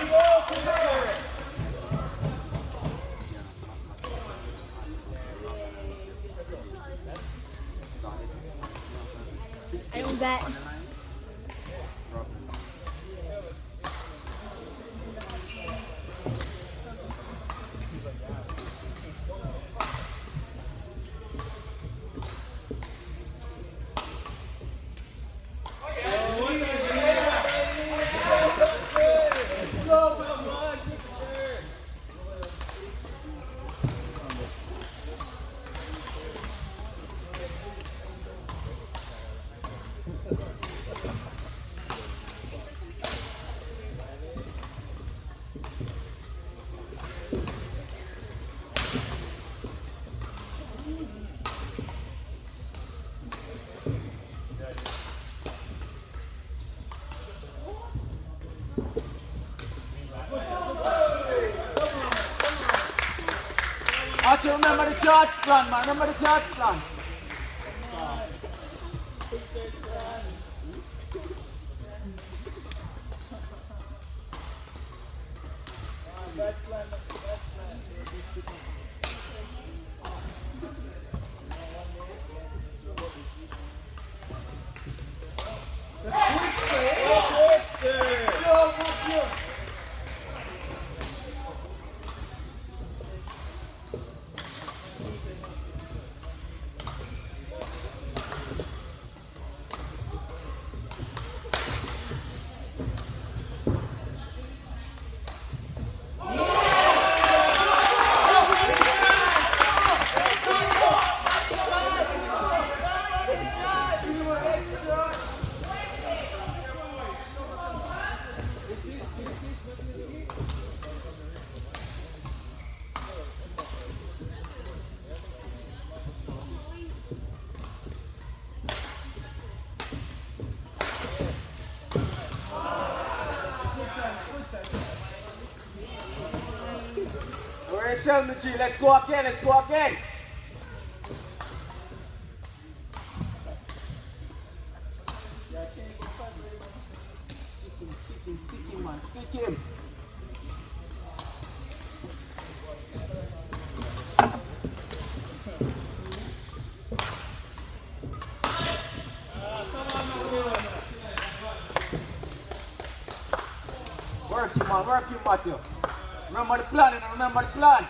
I don't bet. Archie, remember the charge plan, man. Remember the charge plan. Let's go again, let's go again. Stick him, man, stick him. Work him, Matthew. Remember the plan, remember the plan.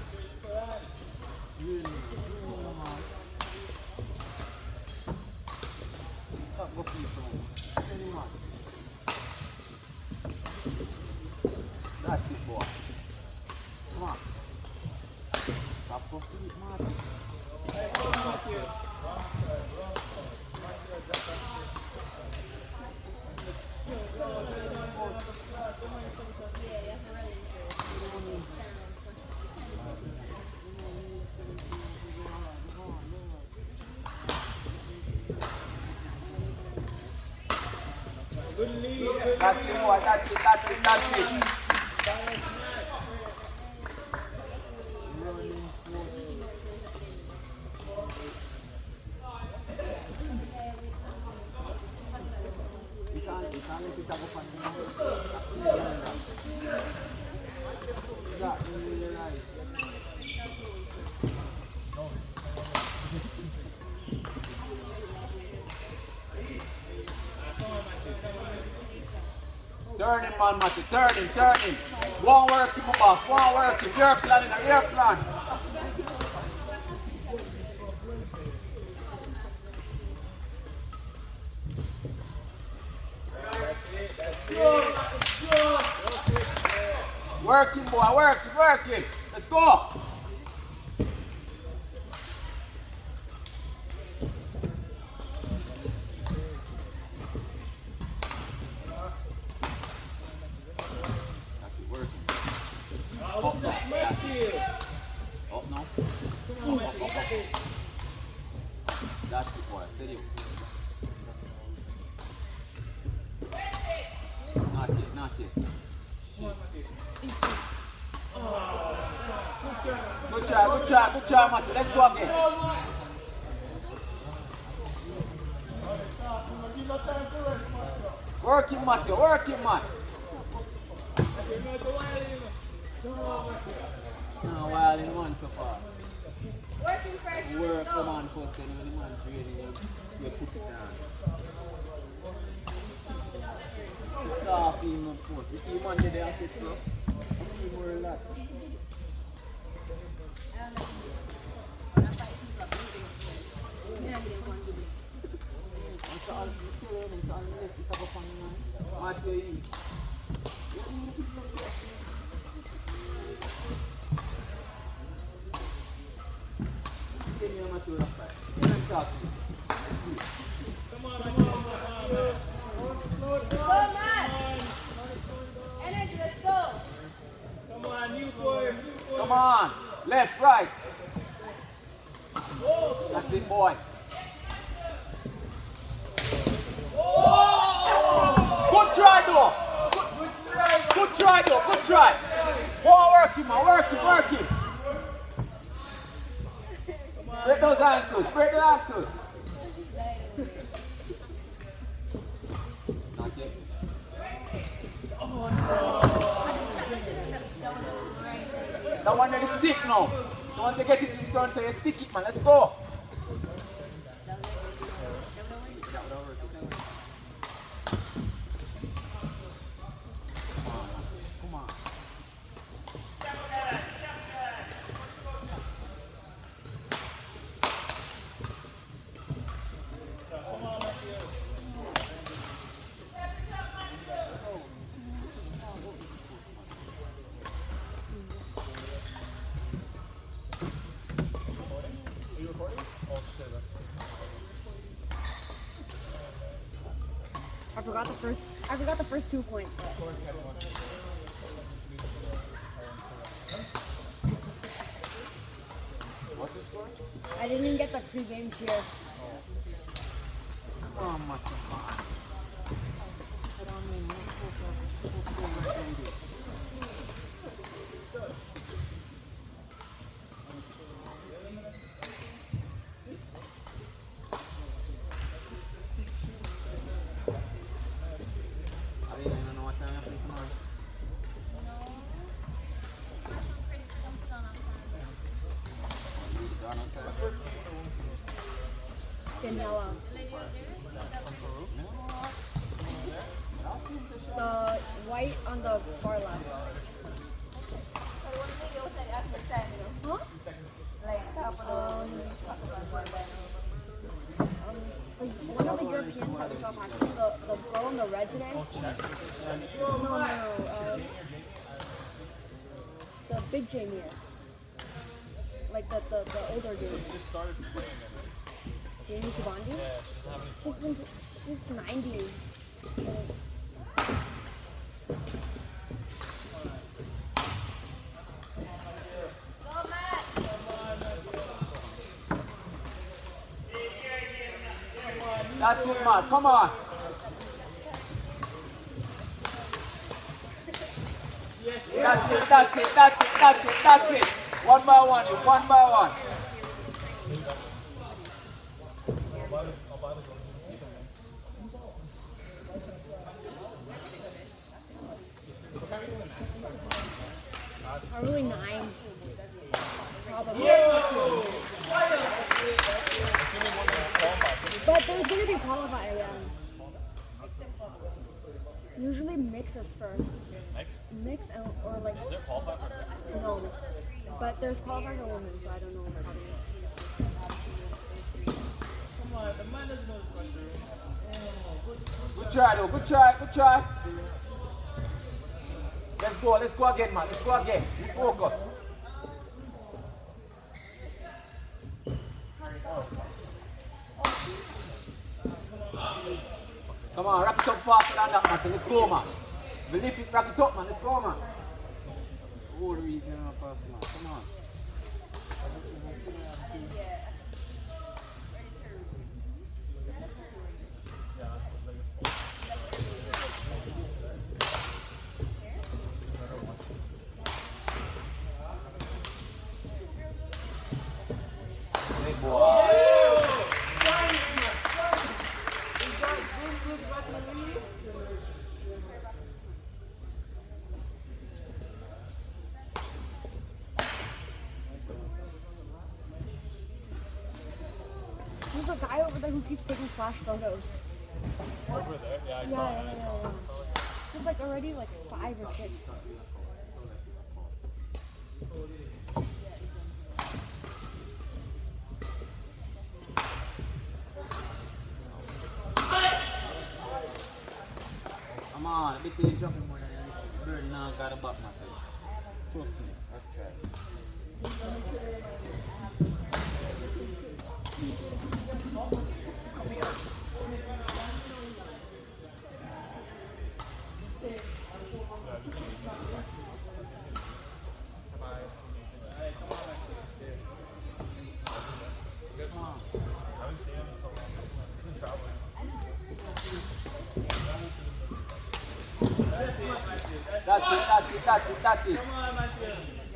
That's it, boy. Come on. Stop your feet, man. Good lead. That's it, boy. That's it. Turn him, man, Matty. Turn him. One work him, boss. One work him. Your plan. That's it. Work him, boy. Work him. Let's go. What's the smash here? Oh, no. Come on, man. That's it, boy. Steady. Not it. Good job, Matty. Let's go again. Work him, Matty. Work him, man. No, while in one so far. Working first. Work the man first, and when the man really you put it down. Soft him up first. You see Monday they have it slow. You more relaxed. Matthew. Come on, come on. Go, Matt. Energy, let's go. Come on, you for. Come on. Left, right. That's it, boy. Good try, though. Good try, though. Good try. Go work him, man. Work him. Break those ankles. Break the ankles. Not yet. That one is stick now. So once you get it in front, you stick it, man. Let's go. Come on. I forgot the first 2 points. What's the score? I didn't even get the pre-game cheer. Oh, my God. Daniela. The white on the far left. Huh? Like one of the Europeans that we saw practicing, the girl in the red today. No. The big Jamie is. Like the older dude. She just started playing it. Jamie Subandi? Yeah, she doesn't have any She's 90. That's it, man. Come on. Yes, That's it. One by one. Probably 9. Probably. But there's gonna be a qualifier, yeah. Usually mixes first. Mix and, or like. Is there qualified for mixed? No. But there's qualifier for women, so I don't know how come on. The man doesn't know this country. Good try, though. Good try. Let's go again, man. Let's go again. Be focused. Come on, wrap it up faster than that, man. Let's go, man. We lift it, wrap it up, man. Let's go, man. All the reason I'm a person, man. Come on. Hey, boy. There's a guy over there who keeps taking flash photos. Over there? Yeah, I saw Yeah, it. yeah. He's like already like 5 or 6. Come on, a bit of jumping more than anything. Bird now got a back matter. Trust me, I've tried. I haven't seen him in so long. He's been traveling. That's it. Come on, Matthew.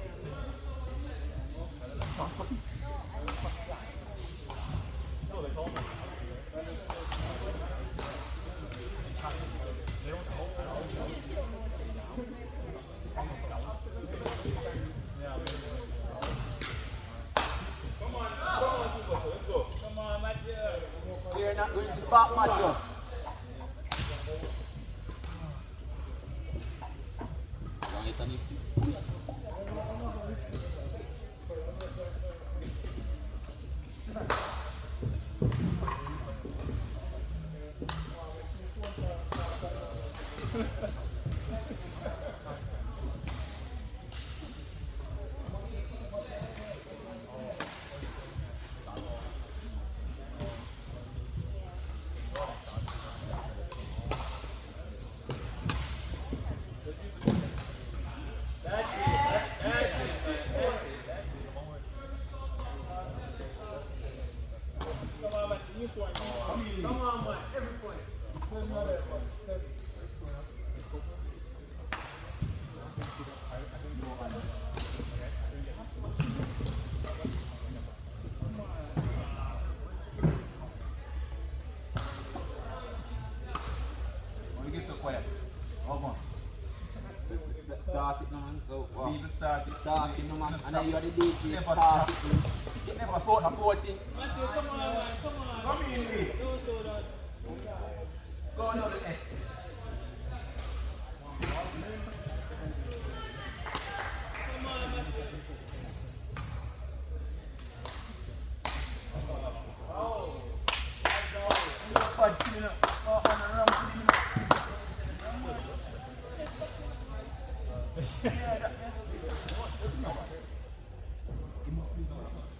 No, they told me. They don't smoke. I don't know. Come on, Matthew. You're not going to the back matter. Come on, man. Every point. When we get so quiet, hold on. Start it now, man. So, wow. People start it. Start it now, man. And then you are the DJ. Never Start stop. it. Never stop supporting. Matthew, come on, man. Come on. Come in here. Don't slow down. Go on the X. Come on, Matthew. Bud, clean up. Go on and around, clean up. Yeah, that's